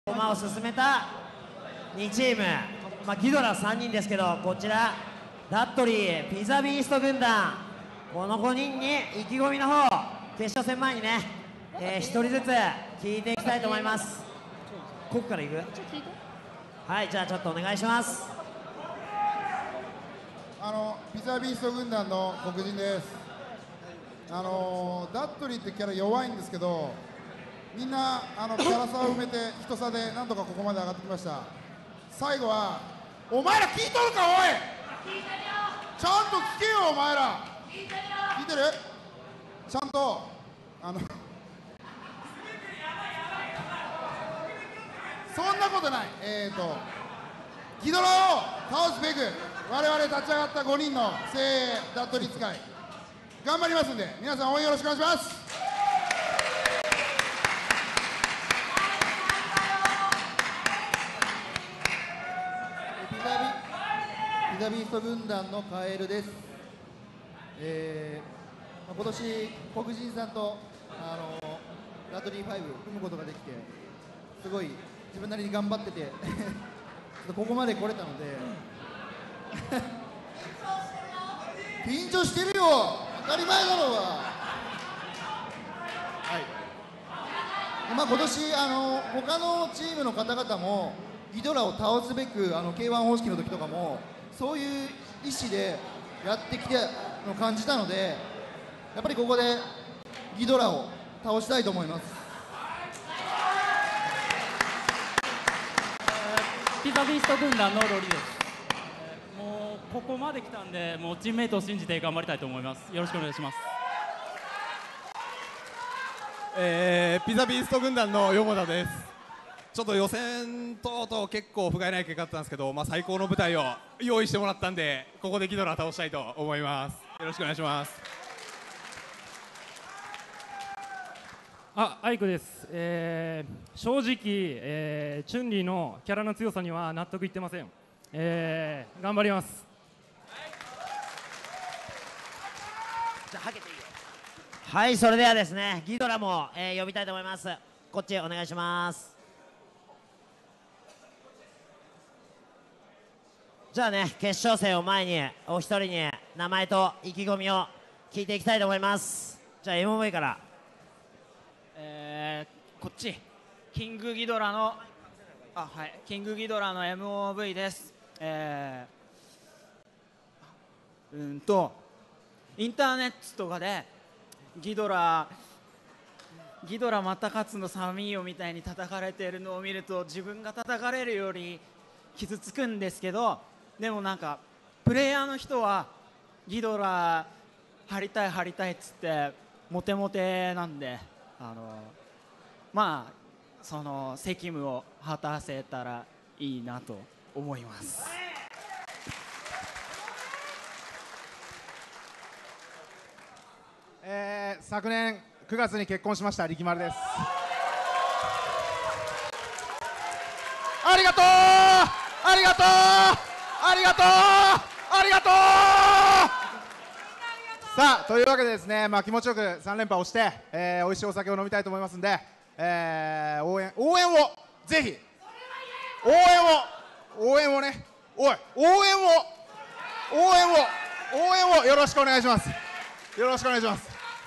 駒を進めた2チーム、ギドラ3人ですけど、こちらダットリー、ピザビースト軍団、この5人に意気込みの方、決勝戦前にね、1人ずつ聞いていきたいと思います。ここからいく？はい、じゃあちょっとお願いします。 ピザビースト軍団の黒人です。ダットリーってキャラ弱いんですけど、みんなキャラ差を埋めて人差でなんとかここまで上がってきました。最後はお前ら聞いとるか、おい、ちゃんと聞けよ、お前ら聞いてる？ちゃんとそんなことない。ギドラを倒すべく我々立ち上がった5人の精鋭ダットリー使い頑張りますんで、皆さん応援よろしくお願いします。 ピザビースト軍団のカエルです。今年黒人さんとダットリー5組むことができて、すごい自分なりに頑張っててここまで来れたので緊張してるよ、当たり前だろうが。はい、今年他のチームの方々もギドラを倒すべくK1 方式の時とかもそういう意思でやってきての感じたので、やっぱりここでギドラを倒したいと思います。 ピザビースト軍団のロリです。もうここまで来たんで、もうチームメイトを信じて頑張りたいと思います。よろしくお願いします。 ピザビースト軍団の横田です。ちょっと予選等々結構不甲斐ない結果だったんですけど、最高の舞台を用意してもらったんで、ここでギドラ倒したいと思います。よろしくお願いします。 アイクです。正直、チュンリーのキャラの強さには納得いってません。頑張ります。 じゃあはけていいよ。はい、それではですね、ギドラも、呼びたいと思います。こっちお願いします。じゃあね、決勝戦を前にお一人に名前と意気込みを聞いていきたいと思います。じゃあ MV から。 こっちキングギドラのキングギドラの MOV です。インターネットとかでギドラまた勝つの寒いよみたいに叩かれているのを見ると、自分が叩かれるより傷つくんですけど、でもなんかプレイヤーの人はギドラ張りたいっつってモテモテなんで、その責務を果たせたらいいなと思います。 昨年9月に結婚しました力丸です。ありがとうありがとうありがとうありがとう。さあ、というわけでですね、気持ちよく3連覇をして、美味しいお酒を飲みたいと思いますんで、応援をぜひ応援をね、応援をよろしくお願いします。よろしくお願いします。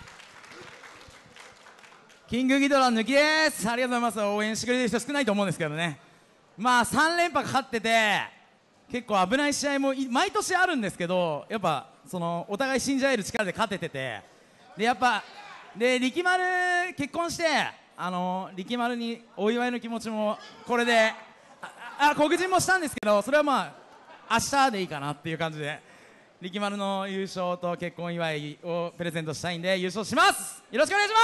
キングギドラ抜きです。ありがとうございます。応援してくれる人少ないと思うんですけどね、3連覇かかってて結構危ない試合も毎年あるんですけど、やっぱお互い信じ合える力で勝ててて、でやっぱ力丸結婚して、力丸にお祝いの気持ちもこれで黒人もしたんですけど、それは明日でいいかなっていう感じで、力丸の優勝と結婚祝いをプレゼントしたいんで優勝します。よろしくお願いします。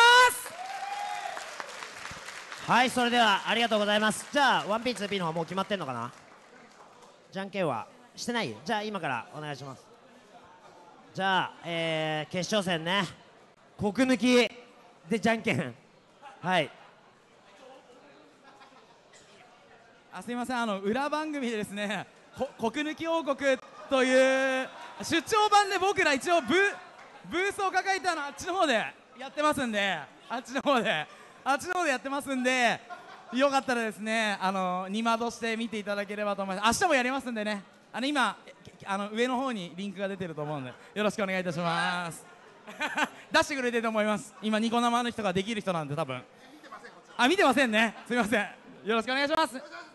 はい、それではありがとうございます。じゃあ 1P2P の方もう決まってんのかな。じゃんけんはしてない？じゃあ今からお願いします。じゃあ、決勝戦ね、国抜きでじゃんけん。はい、 すいません、裏番組でですね、国抜き王国という出張版で僕ら一応ブースを抱えたのあっちの方でやってますんで、あっちの方でやってますんで、 よかったらですね、2窓して見ていただければと思います。明日もやりますんでね、今上の方にリンクが出てると思うんで、よろしくお願いいたします。出してくれてると思います。今ニコ生の人ができる人なんで多分。見てませんね。すみません。よろしくお願いします。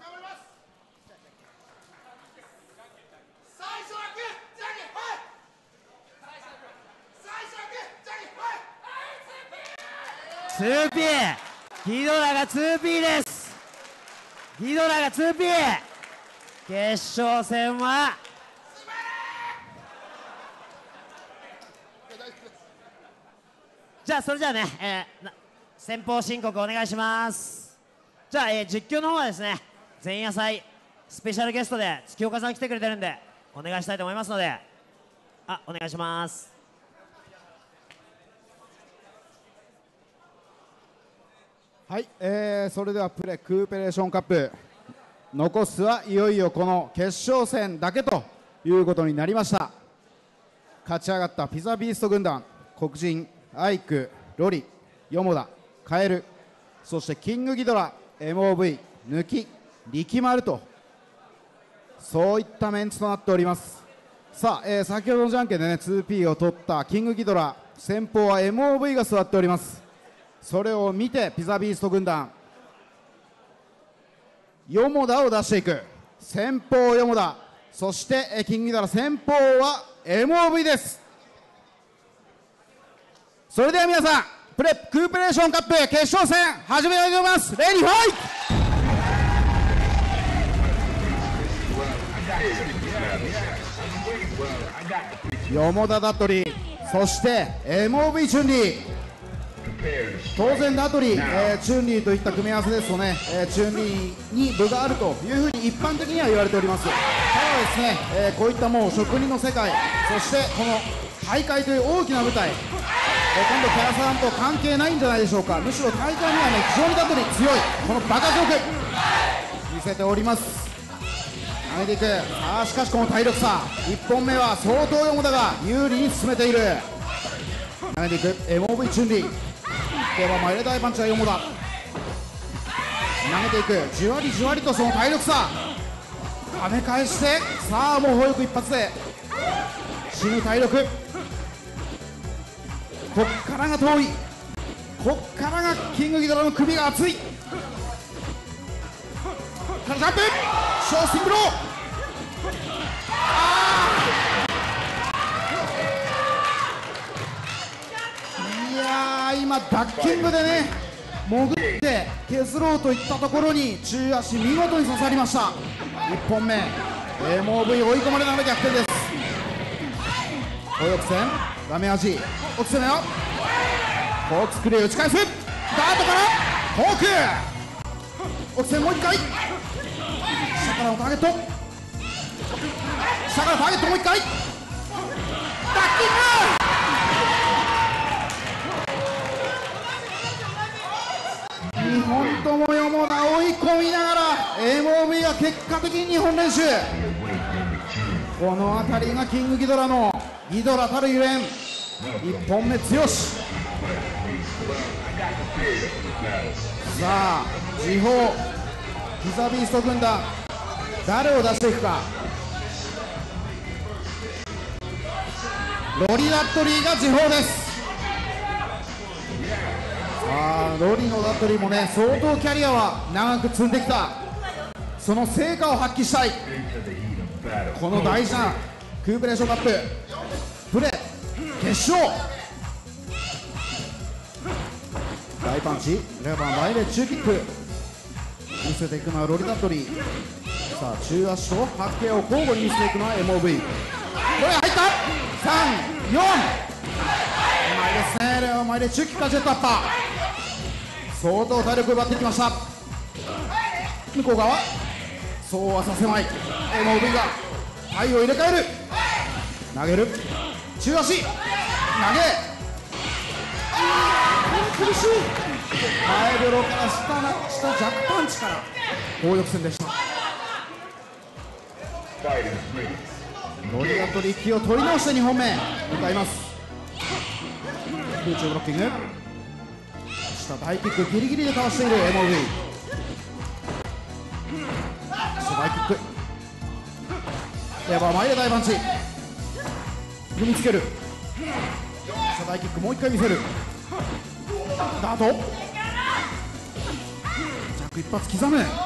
2P ギドラが 2P です。ギドラが 2P。 決勝戦はそれじゃあね、先方申告お願いします。じゃあ、実況の方はですね、前夜祭スペシャルゲストで月岡さん来てくれてるんでお願いしたいと思いますので、お願いします。 はい、それではクーペレーションカップ残すはいよいよこの決勝戦だけということになりました。勝ち上がったピザビースト軍団、黒人アイク、ロリ、ヨモダ、カエル、そしてキングギドラ、 MOV、抜き、力丸と、そういったメンツとなっております。さあ、先ほどのじゃんけんでね 2P を取ったキングギドラ、先方は MOV が座っております。それを見てピザビースト軍団、ヨモダを出していく。先方ヨモダ、そしてキングギドラ、先方は MOV です。それでは皆さん、クーペレーションカップ決勝戦始めたいと思います。レディーファイト。ヨモダダットリー、そして MOV チュンリー。当然ダトリ、チュンリーといった組み合わせですとね、チュンリーに分があるというふうに一般的には言われております。ただですね、こういったもう職人の世界、そしてこの大会という大きな舞台、今度キャラさんと関係ないんじゃないでしょうか。むしろ大会にはね、非常にダトリ強い、このバカ力見せております。投げていく。さあしかしこの体力差、1本目は相当ヨモダが有利に進めている。投げていく MOV チュンリーでは前で大パンチはヨモダ、投げていく。じわりじわりとその体力差跳ね返して、さあもう保育一発で死ぬ体力。こっからが遠い、こっからがキングギドラの首が熱い。からジャンプショースティングロー、いやー今ダッキングでね潜って削ろうといったところに中足見事に刺さりました。1本目 MOV 追い込まれながら逆転です。後翼戦ダメージ落ちてなよ。フォークスクリュー打ち返す。ダートからフォーク落ちてもう1回、下からのターゲット、下からターゲットもう1回、ダッキング。2本ともヨモダ追い込みながら MOV は結果的に2本連取。この辺りがキングギドラのギドラたるゆえん。1本目強し。さあ時報ピザビースト軍団、誰を出していくか。ロリダットリーが時報です。さあロリのダットリーもね相当キャリアは長く積んできた、その成果を発揮したいこの大事なクーペレーションカッププレ決勝。大パンチ、レバー前で中キック見せていくのはロリダットリー。さあ中足と白径を交互に見せていくのは MOV。 これ入った。3、4、うまいですね。レバー前で中キックからジェットアッパー、相当体力奪ってきました。向こう側そうはさせまい。 MOV が体を入れ替える。投げる中足投げ、苦しい。前ベロから下ジャックパンチから後翼戦でした。ロリダットリー気を取り直して2本目向かいます。空中ブロッキング、下大キックギリギリでかわしている MOV。 大キック、レバー前で大パンチ、踏みつける、大キックもう一回見せる、ダート、着一発刻む、中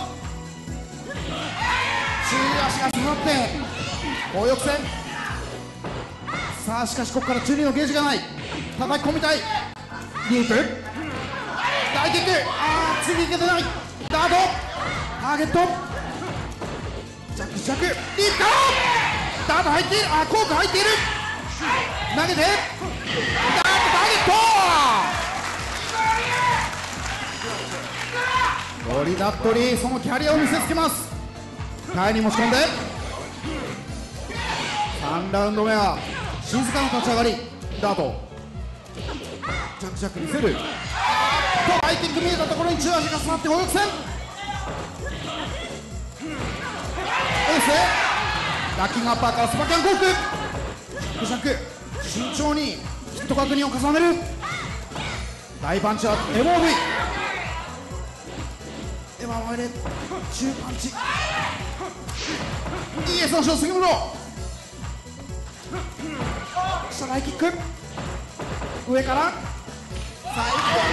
足が刺さって後翼戦、さあしかしここから中二のゲージがない、叩き込みたい、リープ、大キック、次いけてない、ダート、ターゲット、着リープからダート入っている、コーク入っている、投げてダートターゲット、ロリダットリーそのキャリアを見せつけます。タイに持ち込んで3ラウンド目は静かな立ち上がり、ダート着見せる、相手に見えたところに中足が詰まって後翼戦、エースラッキングアッパーからスパキャンコーク、慎重にヒット確認を重ねる、大パンチは MOV、 エマ前で中パンチ、 ES のショー杉村、下大キック、上から最高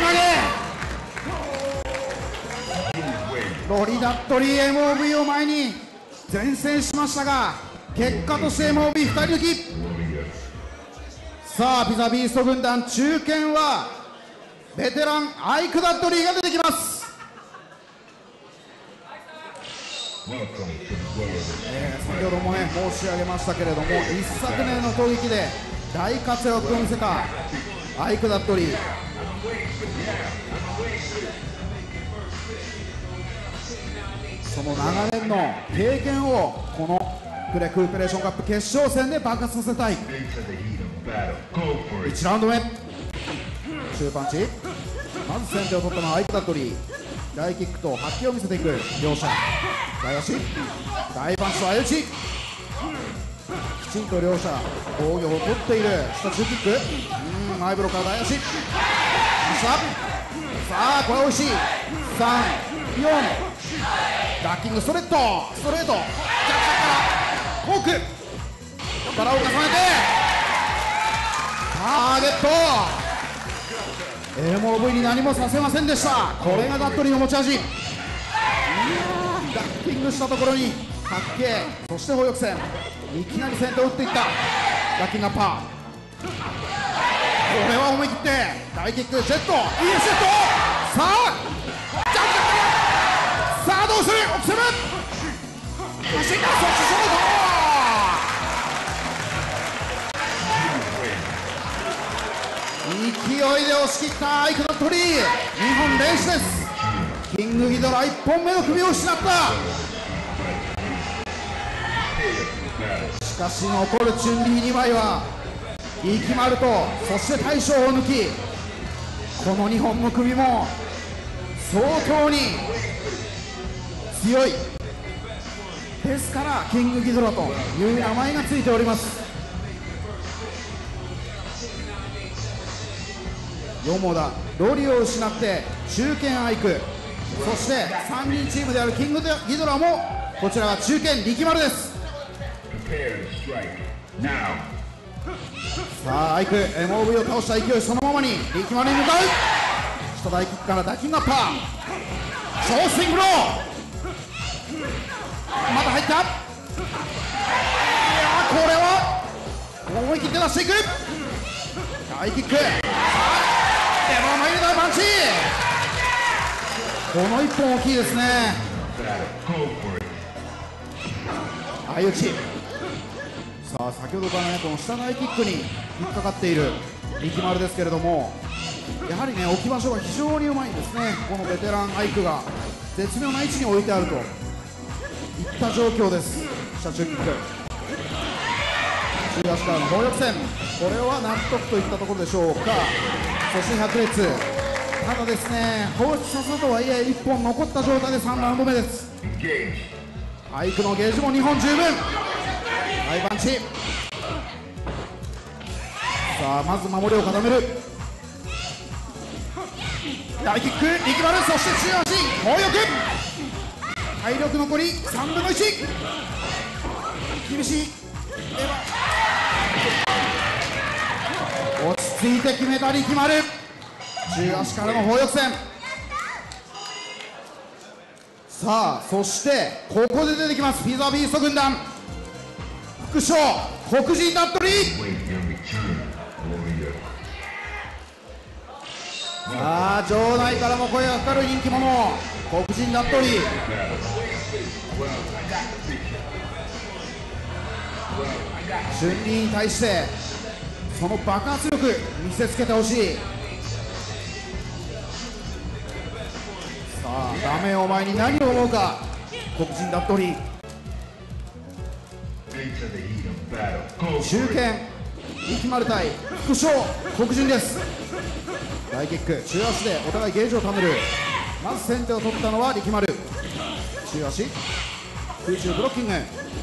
投げ、ロリダットリー MOV を前に前線しましたが、結果として MOV2 人抜き。さあピザビースト軍団中堅はベテランアイクダットリーが出てきます。先ほどもね申し上げましたけれども、一昨年の攻撃で大活躍を見せたアイクダットリー、その長年の経験をこのクーペレーションカップ決勝戦で爆発させたい。1ラウンド目中パンチ、まず先手を取ったのはアイクダットリー、大キックと発揮を見せていく両者、大足大パンチと相打ち、きちんと両者防御を取っている、下中キック、前ブロから大足、さあこれ美味しい、3、4、ダッキングストレート、ジャックからフォーク、力を重ねてターゲット、MOV に何もさせませんでした。これがダットリーの持ち味。ダッキングしたところに角形、そして砲翼戦、いきなり先手を打っていったダッキングアッパー、これは思い切って大キックジェット、いいシュート、さあジャンプ、さあどうする、奥攻めマシンガン、そしてショート、勢いで押し切ったアイクダットリー、2本連取です。キングギドラ1本目の首を失った。しかし残るチュンリー2枚はイキマルと、そして大将を抜き、この2本の首も相当に強いですから、キングギドラという名前がついております。ヨモダ、ロリを失って中堅アイク、そして3人チームであるキングギドラも、こちらは中堅力丸です。さあアイク MOV を倒した勢いそのままに力丸に向かう、下大キックからダッキングアッパー、超スイングロー、また入った、いやこれは思い切って出していく、大キック、エママイルダーパンチ、この1本大きいですね。相打ち、さあ先ほどからねこの下大キックに引っかかっている力丸ですけれども、やはりね置き場所が非常にうまいんですね。このベテランアイクが絶妙な位置に置いてあるといった状況です。下中キック、中足からの暴力戦、これは納得といったところでしょうか。そして百列、ただですね放出させたとはいえ1本残った状態で3ラウンド目です。アイクのゲージも2本十分、大パンチ、さあまず守りを固める、大キック力丸、そして中足、猛力、 体力残り3分の1。厳しい。落ち着いて決めた力丸。中足からの砲翼戦。さあそしてここで出てきますピザビースト軍団副将黒人ダットリー。さあ場内からも声がかかる人気者黒人ダットリー。春リーに対してその爆発力見せつけてほしい。さあ画面を前に何を思うか黒人ダットリー。中堅力丸対副将黒人です。大キック中足でお互いゲージを貯める。まず先手を取ったのは力丸。中足空中ブロッキング。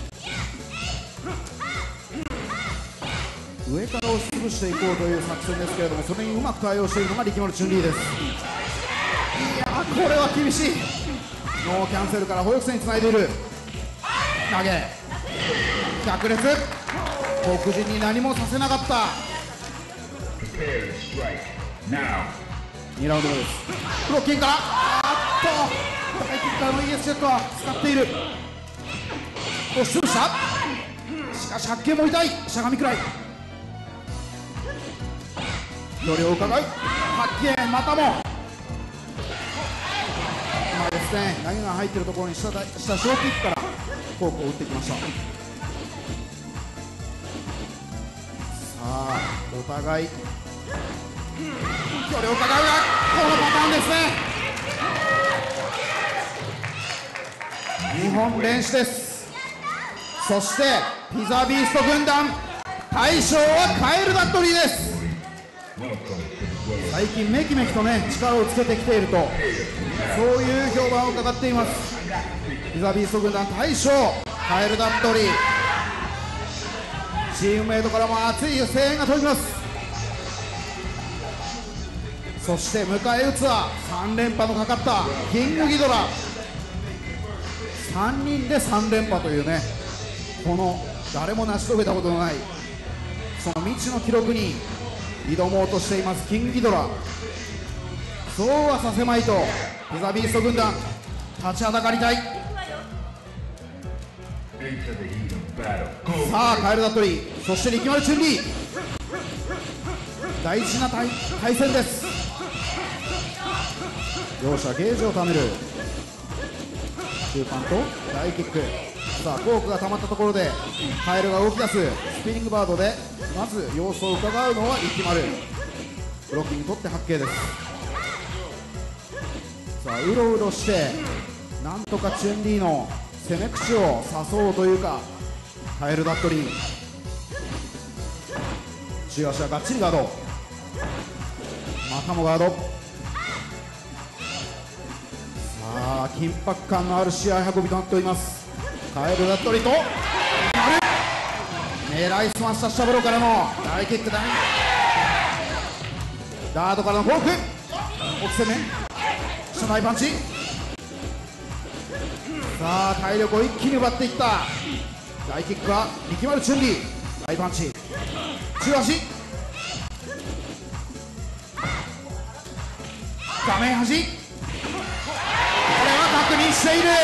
上から押しつぶしていこうという作戦ですけれども、それにうまく対応しているのが力丸チュンリーです。いやーこれは厳しい。ノーキャンセルから砲翼戦につないでいる。投げ百列黒人に何もさせなかった。2ラウンド目です。ブロッキンから高いキックからの ES ジェットは使っている。押しつぶした。しかし発見も痛い。しゃがみくらい距離を伺う。発見またも今ですね、投げが入っているところに下小キックからフォークを打ってきました。さあお互い距離を伺うがこのパターンですね。2本連取です。そしてピザビースト軍団大将はカエルダットリーです。最近めきめきとね力をつけてきているとそういう評判を伺っています。ピザビースト軍団大将カエルダットリー。チームメイトからも熱い声援が届きます。そして迎え撃つは3連覇のかかったキングギドラ。3人で3連覇というね、この誰も成し遂げたことのないその未知の記録に挑もうとしていますキングギドラ。そうはさせまいとピザビースト軍団立ちはだかりたい。さあカエルダットリー、そして力丸チュンリー、大事な対戦です。両者ゲージを貯める。中間と大キック。さあコークが溜まったところでカエルが動き出す。スピニングバードでまず様子を伺うのは力丸。ブロッキング取って発見です。さあうろうろしてなんとかチュンリーの攻め口を誘おうというかカエルダットリー。中足はがっちりガード。またもガード。さあ緊迫感のある試合運びとなっております。カエルダットリーと狙いすました下ブロからの大キックだ。ガードからのフォーク奥攻め下大パンチ。さあ体力を一気に奪っていった大キックは力丸チュンリー。大パンチ中足画面端、これは確認している。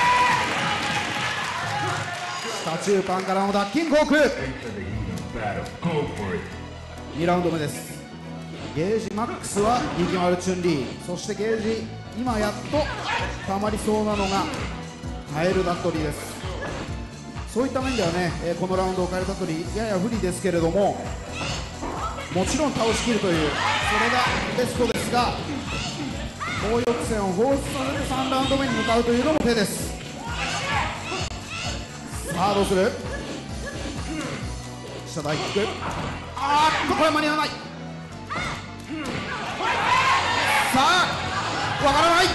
下中間からのダッキングフォーク。2ラウンド目です。ゲージマックスは力丸チュンリー、そしてゲージ今やっと溜まりそうなのがカエルダットリーです。そういった面ではね、このラウンドカエルダットリーやや不利ですけれども、もちろん倒しきるというそれがベストですが、砲翼戦を放出させて3ラウンド目に向かうというのも手です。さあどうする。下大キック。これは間に合わない。さあわからない。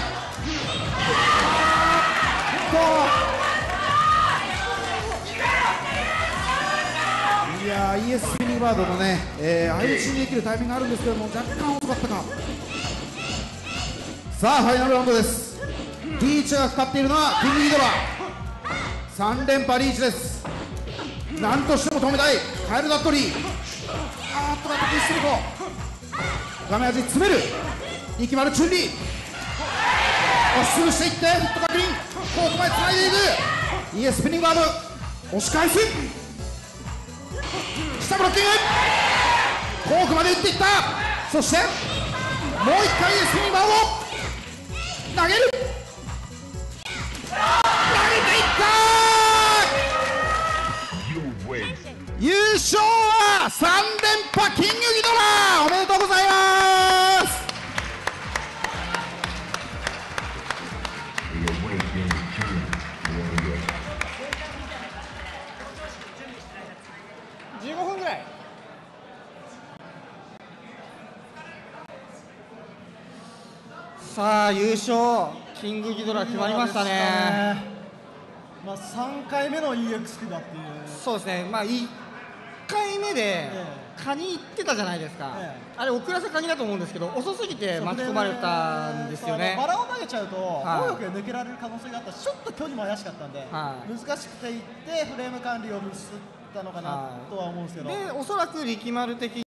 いやー ES スピニングバードのね、相打ちにできるタイミングがあるんですけども若干遅かったか。さあファイナルラウンドです。 リーチがかかっているのはキングギドラ。3連覇リーチです。なんとしても止めたいカエル・ダットリー。あーっとまたピストリコ画面端詰める力丸チュンリー。押し潰していってヒット確認。コークまでつないでいく。いいスピニングアーム押し返す。下ブロッキングコークまで打っていった。そしてもう1回でスピニングアームを投げる。投げていった優勝は3連覇キングギドラ。おめでとうございます。 15分ぐらい。さあ優勝キングギドラ決まりましたね。 まあ3回目の EX だっていう。 そうですね。まあ1回目でカニ行ってたじゃないですか。あれ遅らせカニだと思うんですけど遅すぎて巻き込まれたんですよね。 バラを投げちゃうとはい能力が抜けられる可能性があったし、ちょっと距離も怪しかったんで、難しくていってフレーム管理をミスったのかなとは思うんですけど。 でおそらく力丸的